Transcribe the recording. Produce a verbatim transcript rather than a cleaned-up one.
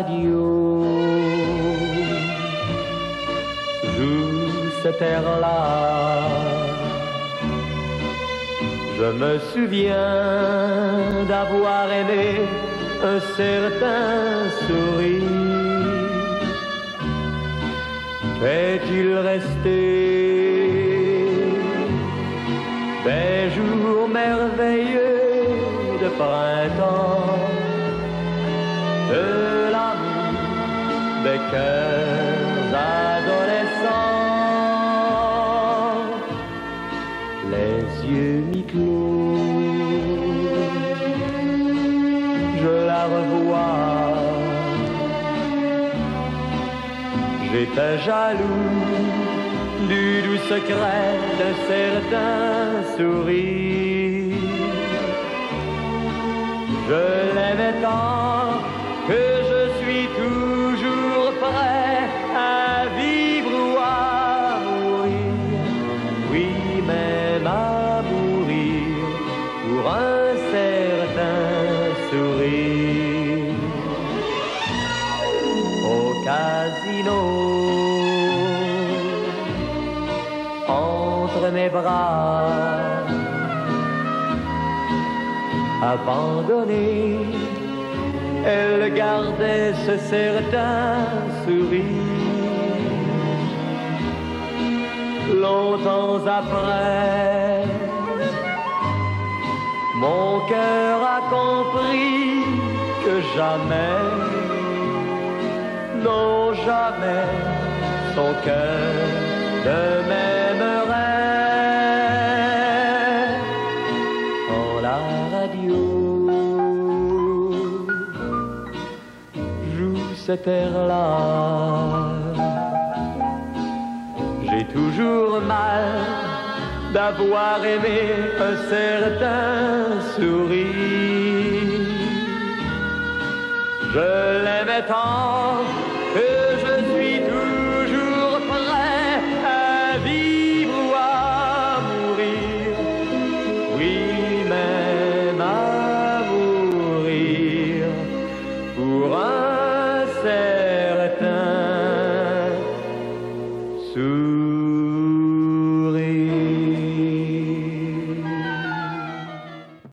radio joue cet air-là. Je me souviens d'avoir aimé un certain sourire. Qu'est-il resté des jours merveilleux de printemps, de l'amour des cœurs adolescents, les yeux mi-clos, je la revois. J'étais jaloux du doux secret de certains sourires. Je l'aimais tant que je suis toujours prêt à vivre ou à mourir. Oui, même à mourir pour un certain sourire. Au casino, entre mes bras, abandonnée, elle gardait ce certain sourire. Longtemps après, mon cœur a compris que jamais, non jamais, son cœur ne m'aimerait. Quand la radio joue cet air-là, j'ai toujours mal d'avoir aimé un certain sourire. Je l'aimais tant